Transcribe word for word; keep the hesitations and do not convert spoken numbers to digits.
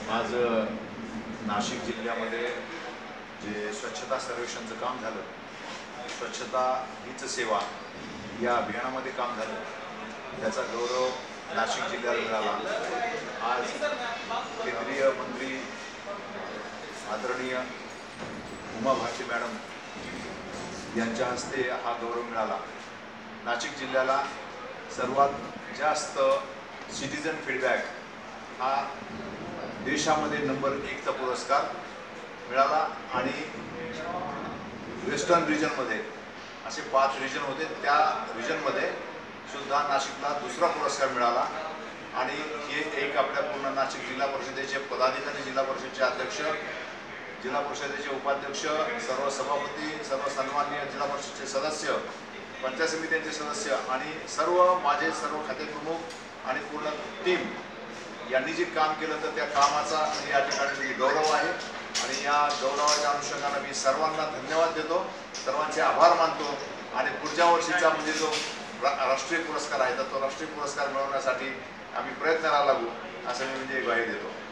आज नाशिक जिल्ह्यामध्ये जे स्वच्छता सर्वेक्षणचं काम झालं, स्वच्छता हीच सेवा या अभियानामध्ये काम झालं, त्याचा गौरव नाशिक जिल्ह्याला मिळाला। आज केंद्रीय मंत्री आदरणीय उमा भारती मॅडम यांच्या हस्ते हा गौरव मिळाला। नाशिक जिल्ह्याला सर्वात जास्त सिटीजन फीडबॅक हा देशामध्ये नंबर एकचा पुरस्कार मिळाला आणि वेस्टर्न रिजनमध्ये असे पाच रिजन होते, त्या रिजनमध्ये सुद्धा नाशिकला दुसरा पुरस्कार मिळाला। आणि हे एक आपल्या पूर्ण नाशिक जिल्हा परिषदेचे पदाधिकारी, जिल्हा परिषदेचे अध्यक्ष, जिल्हा परिषदेचे उपाध्यक्ष, सर्व सभापती, सर्व सन्माननीय जिल्हा परिषदेचे सदस्य, पंचायत समित्यांचे सदस्य आणि सर्व माझे सर्व खाते प्रमुख आणि पूर्ण टीम यांनी जे काम केलं तर त्या कामाचा या ठिकाणी गौरव आहे। आणि या गौरवाच्या अनुषंगाने मी सर्वांना धन्यवाद देतो, सर्वांचे आभार मानतो आणि पुढच्या वर्षीचा म्हणजे जो राष्ट्रीय पुरस्कार आहे तर तो राष्ट्रीय पुरस्कार मिळवण्यासाठी आम्ही प्रयत्नाला लागू असं मी म्हणजे ग्वाही देतो।